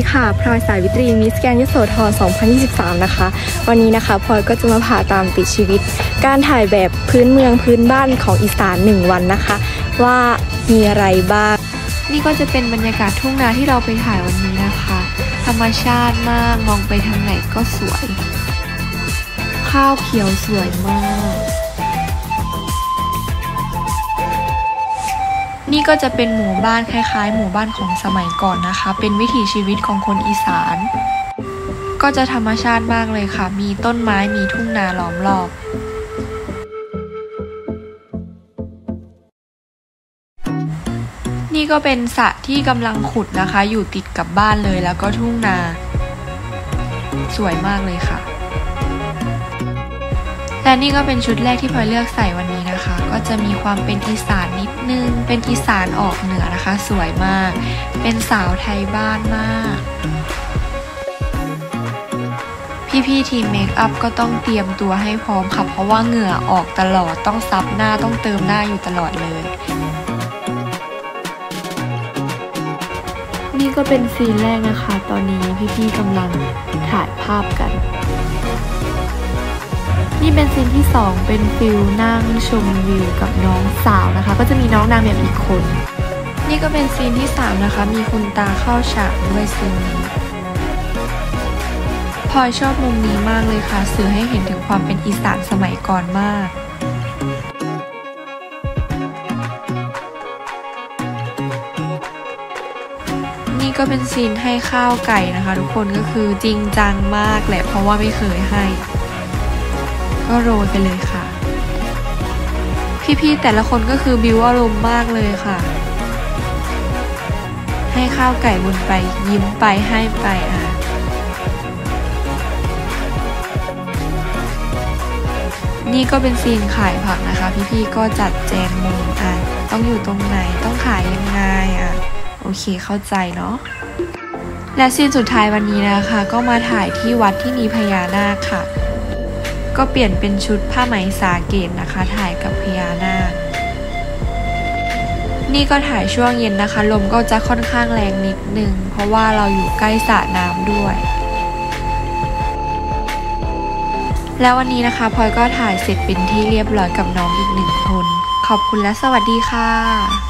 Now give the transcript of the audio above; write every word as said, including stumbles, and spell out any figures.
ค่ะพลอยสายวิตรีมิสแกรนด์ยโสธร สองพันยี่สิบสาม นะคะวันนี้นะคะพลอยก็จะมาพาตามติดชีวิตการถ่ายแบบพื้นเมืองพื้นบ้านของอีสานหนึ่งวันนะคะว่ามีอะไรบ้างนี่ก็จะเป็นบรรยากาศทุ่งนาที่เราไปถ่ายวันนี้นะคะธรรมชาติมากมองไปทางไหนก็สวยข้าวเขียวสวยมากนี่ก็จะเป็นหมู่บ้านคล้ายๆหมู่บ้านของสมัยก่อนนะคะเป็นวิถีชีวิตของคนอีสานก็จะธรรมชาติมากเลยค่ะมีต้นไม้มีทุ่งนาล้อมรอบนี่ก็เป็นสระที่กำลังขุดนะคะอยู่ติดกับบ้านเลยแล้วก็ทุ่งนาสวยมากเลยค่ะและนี่ก็เป็นชุดแรกที่พลอยเลือกใส่วันนี้นะคะก็จะมีความเป็นอีสานนิดนึงเป็นอีสานออกเหนือนะคะสวยมากเป็นสาวไทยบ้านมากพี่ๆทีมเมคอัพก็ต้องเตรียมตัวให้พร้อมค่ะเพราะว่าเหงื่อออกตลอดต้องซับหน้าต้องเติมหน้าอยู่ตลอดเลยนี่ก็เป็นซีนแรกนะคะตอนนี้พี่ๆกำลังถ่ายภาพกันนี่เป็นซีนที่สองเป็นฟิลนั่งชมวิวกับน้องสาวนะคะก็จะมีน้องนางแบบอีกคนนี่ก็เป็นซีนที่สามนะคะมีคุณตาเข้าฉากด้วยซีนนี้พลอยชอบมุมนี้มากเลยค่ะสื่อให้เห็นถึงความเป็นอีสานสมัยก่อนมากนี่ก็เป็นซีนให้ข้าวไก่นะคะทุกคนก็คือจริงจังมากแหละเพราะว่าไม่เคยให้ก็โรยไปเลยค่ะพี่ๆแต่ละคนก็คือบิวอารมณ์มากเลยค่ะให้ข้าวไก่บนไปยิ้มไปให้ไปอ่ะนี่ก็เป็นซีนขายผักนะคะพี่ๆก็จัดแจงมุมอ่ะต้องอยู่ตรงไหนต้องขายยังไงอ่ะโอเคเข้าใจเนาะและซีนสุดท้ายวันนี้นะคะก็มาถ่ายที่วัดที่มีพญานาคค่ะก็เปลี่ยนเป็นชุดผ้าไหมสาเกตนะคะถ่ายกับพญานาคนี่ก็ถ่ายช่วงเย็นนะคะลมก็จะค่อนข้างแรงนิดนึงเพราะว่าเราอยู่ใกล้สระน้ำด้วยแล้ววันนี้นะคะพลอยก็ถ่ายเสร็จเป็นที่เรียบร้อยกับน้องอีกหนึ่งคนขอบคุณและสวัสดีค่ะ